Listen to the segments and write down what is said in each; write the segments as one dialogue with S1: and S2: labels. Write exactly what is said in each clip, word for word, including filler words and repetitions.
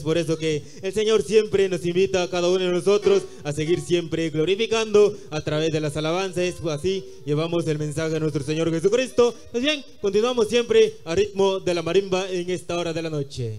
S1: Por eso que el Señor siempre nos invita a cada uno de nosotros a seguir siempre glorificando a través de las alabanzas. Así llevamos el mensaje de nuestro Señor Jesucristo. Pues bien, continuamos siempre a ritmo de la marimba en esta hora de la noche.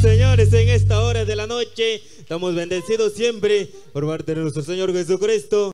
S1: Estamos bendecidos siempre por parte de nuestro Señor Jesucristo.